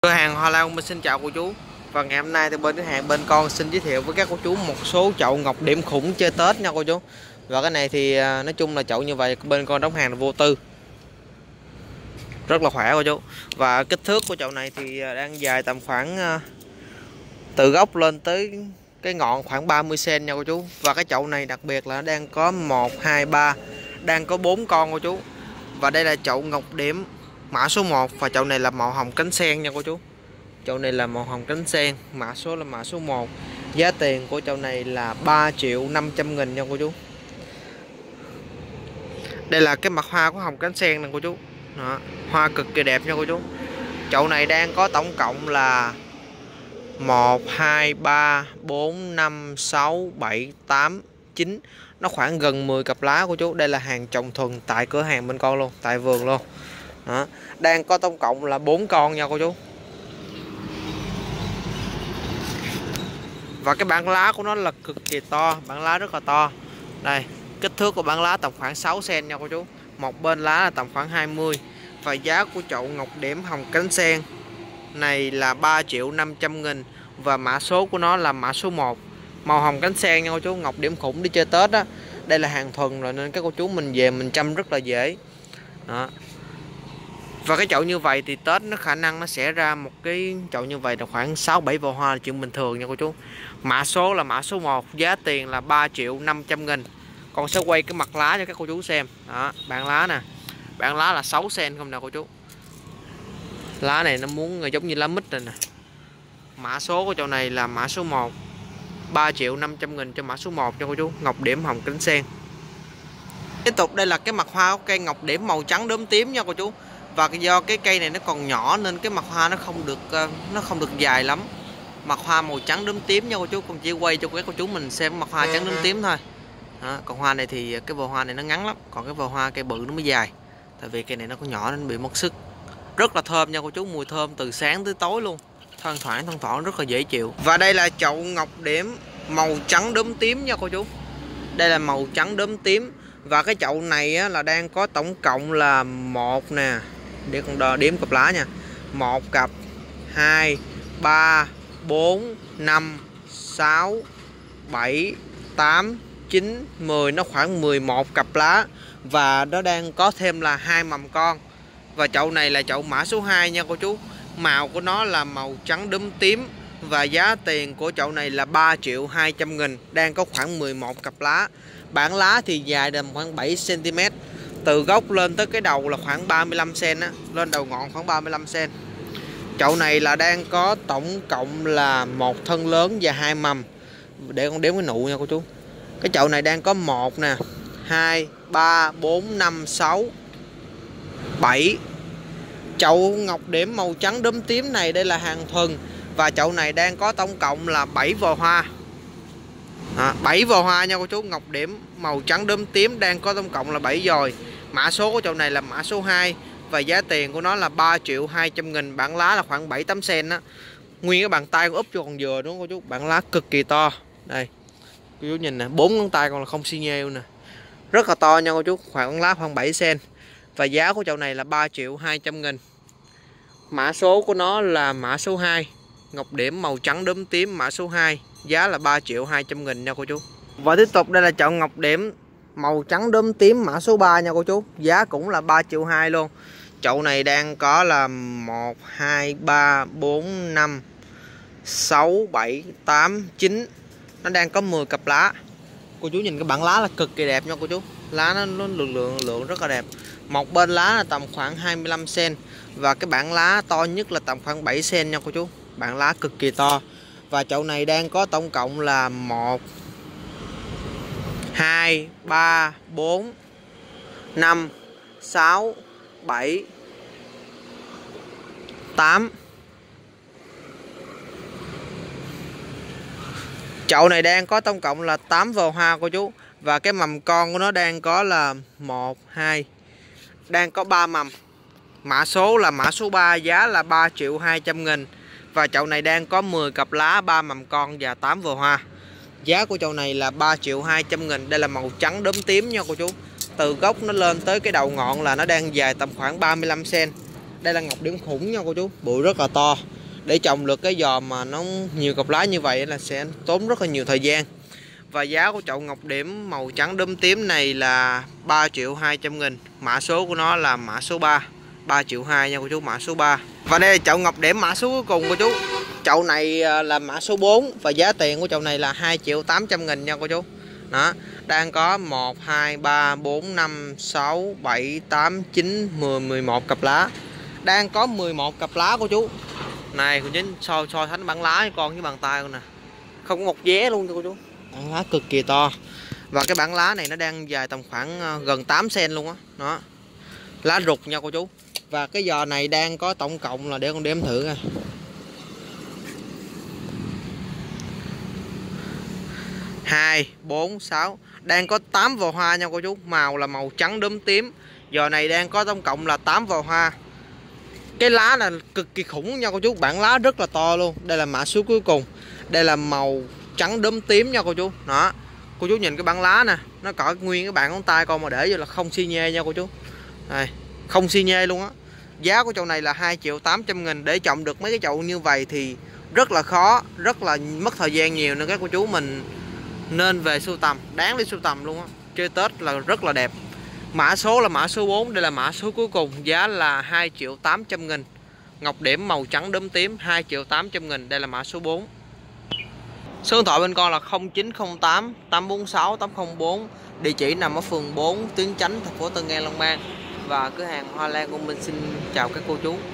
Cửa hàng Hoa Lan mình xin chào cô chú. Và ngày hôm nay thì bên cửa hàng bên con xin giới thiệu với các cô chú một số chậu ngọc điểm khủng chơi Tết nha cô chú. Và cái này thì nói chung là chậu như vậy bên con đóng hàng là vô tư, rất là khỏe cô chú. Và kích thước của chậu này thì đang dài tầm khoảng từ gốc lên tới cái ngọn khoảng 30 cm nha cô chú. Và cái chậu này đặc biệt là đang có 1, 2, 3, đang có 4 con cô chú. Và đây là chậu ngọc điểm mã số 1 và chậu này là màu hồng cánh sen nha cô chú. Chậu này là màu hồng cánh sen, mã số là mã số 1. Giá tiền của chậu này là 3.500.000 nha cô chú. Đây là cái mặt hoa của hồng cánh sen nè cô chú. Đó, hoa cực kỳ đẹp nha cô chú. Chậu này đang có tổng cộng là 1, 2, 3, 4, 5, 6, 7, 8, 9. Nó khoảng gần 10 cặp lá cô chú. Đây là hàng trồng thuần tại cửa hàng bên con luôn, tại vườn luôn. Đó, đang có tổng cộng là 4 con nha cô chú. Và cái bản lá của nó là cực kỳ to, bản lá rất là to. Đây, kích thước của bản lá tầm khoảng 6 cm nha cô chú. Một bên lá là tầm khoảng 20. Và giá của chậu ngọc điểm hồng cánh sen này là 3.500.000. Và mã số của nó là mã số 1. Màu hồng cánh sen nha cô chú, ngọc điểm khủng đi chơi Tết á. Đây là hàng thuần rồi nên các cô chú mình về mình chăm rất là dễ. Đó. Và cái chậu như vậy thì Tết nó khả năng nó sẽ ra một cái chậu như vậy là khoảng 6-7 vò hoa là chuyện bình thường nha cô chú. Mã số là mã số 1, giá tiền là 3.500.000. Con sẽ quay cái mặt lá cho các cô chú xem. Đó, bản lá nè. Bản lá là 6 cm không nè cô chú. Lá này nó muốn giống như lá mít này nè. Mã số của chậu này là mã số 1. 3.500.000 cho mã số 1 cho cô chú, ngọc điểm hồng cánh sen. Tiếp tục đây là cái mặt hoa của cây ngọc điểm màu trắng đốm tím nha cô chú. Và do cái cây này nó còn nhỏ nên cái mặt hoa nó không được dài lắm. Mặt hoa màu trắng đốm tím nha cô chú, con chỉ quay cho các cô chú mình xem mặt hoa trắng đốm tím thôi. Đó, còn hoa này thì cái vò hoa này nó ngắn lắm, còn cái vò hoa cây bự nó mới dài. Tại vì cây này nó có nhỏ nên bị mất sức. Rất là thơm nha cô chú, mùi thơm từ sáng tới tối luôn. Thoang thoảng rất là dễ chịu. Và đây là chậu ngọc điểm màu trắng đốm tím nha cô chú. Đây là màu trắng đốm tím. Và cái chậu này á, là đang có tổng cộng là 1 nè, để con đo đếm cặp lá nha. 1 cặp, 2, 3, 4, 5, 6, 7, 8, 9, 10. Nó khoảng 11 cặp lá. Và nó đang có thêm là 2 mầm con. Và chậu này là chậu mã số 2 nha cô chú. Màu của nó là màu trắng đốm tím. Và giá tiền của chậu này là 3.200.000. Đang có khoảng 11 cặp lá. Bản lá thì dài tầm khoảng 7 cm. Từ gốc lên tới cái đầu là khoảng 35 cm á, lên đầu ngọn khoảng 35 cm. Chậu này là đang có tổng cộng là 1 thân lớn và 2 mầm. Để con đếm cái nụ nha cô chú. Cái chậu này đang có 1 nè, 2, 3, 4, 5, 6, 7. Chậu ngọc điểm màu trắng đốm tím này đây là hàng thuần. Và chậu này đang có tổng cộng là 7 vò hoa. 7 vò hoa nha cô chú. Ngọc điểm màu trắng đốm tím đang có tổng cộng là 7 vòi. Mã số của chậu này là mã số 2. Và giá tiền của nó là 3.200.000. Bản lá là khoảng 7-8 cm á. Nguyên cái bàn tay của úp cho con dừa đúng không cô chú. Bản lá cực kỳ to. Đây cô chú nhìn nè, 4 ngón tay còn là không xi nheo nè. Rất là to nha cô chú. Khoảng lá khoảng 7 cm. Và giá của chậu này là 3.200.000. Mã số của nó là mã số 2. Ngọc điểm màu trắng đốm tím mã số 2. Giá là 3.200.000 nha cô chú. Và tiếp tục đây là chậu ngọc điểm màu trắng đốm tím mã số 3 nha cô chú. Giá cũng là 3.200.000 luôn. Chậu này đang có là 1, 2, 3, 4, 5, 6, 7, 8, 9. Nó đang có 10 cặp lá. Cô chú nhìn cái bản lá là cực kỳ đẹp nha cô chú. Lá nó lượng rất là đẹp. Một bên lá là tầm khoảng 25 cm. Và cái bản lá to nhất là tầm khoảng 7 cm nha cô chú. Bản lá cực kỳ to. Và chậu này đang có tổng cộng là 1, 2, 3, 4, 5, 6, 7, 8. Chậu này đang có tổng cộng là 8 vò hoa cô chú. Và cái mầm con của nó đang có là 1, 2. Đang có 3 mầm. Mã số là mã số 3, giá là 3.200.000. Và chậu này đang có 10 cặp lá, 3 mầm con và 8 vò hoa. Giá của chậu này là 3.200.000. Đây là màu trắng đốm tím nha cô chú. Từ gốc nó lên tới cái đầu ngọn là nó đang dài tầm khoảng 35 cm. Đây là ngọc điểm khủng nha cô chú, bụi rất là to. Để trồng được cái giò mà nó nhiều cặp lá như vậy là sẽ tốn rất là nhiều thời gian. Và giá của chậu ngọc điểm màu trắng đốm tím này là 3.200.000. Mã số của nó là mã số 3, 3.2 triệu nha cô chú, mã số 3. Và đây là chậu ngọc điểm mã số cuối cùng cô chú. Chậu này là mã số 4 và giá tiền của chậu này là 2.800.000 nha cô chú. Đó, đang có 1 2 3 4 5 6 7 8 9 10 11 cặp lá. Đang có 11 cặp lá cô chú. Này cô chú so sánh bản lá với con với bàn tay con nè. Không có một vé luôn cho cô chú. Bản lá cực kỳ to. Và cái bản lá này nó đang dài tầm khoảng gần 8 cm luôn á. Đó. Lá rụt nha cô chú. Và cái giò này đang có tổng cộng là để con đếm thử nha. 2 4 6 đang có 8 vò hoa nha cô chú. Màu là màu trắng đốm tím. Giò này đang có tổng cộng là 8 vò hoa. Cái lá là cực kỳ khủng nha cô chú. Bản lá rất là to luôn. Đây là mã số cuối cùng. Đây là màu trắng đốm tím nha cô chú. Đó. Cô chú nhìn cái bản lá nè, nó cỡ nguyên cái bàn ngón tay con mà để vô là không xi nhê nha cô chú. Đây, không xi nhê luôn á. Giá của chậu này là 2.800.000. Để trồng được mấy cái chậu như vậy thì rất là khó, rất là mất thời gian nhiều, nên các cô chú mình nên về sưu tầm, đáng để sưu tầm luôn á. Chơi Tết là rất là đẹp. Mã số là mã số 4, đây là mã số cuối cùng, giá là 2.800.000. Ngọc điểm màu trắng đốm tím 2.800.000, đây là mã số 4. Số điện thoại bên con là 0908 846 804. Địa chỉ nằm ở phường 4 Tuyến Chánh, thành phố Tân An, Long An. Và cửa hàng Hoa Lan của mình xin chào các cô chú.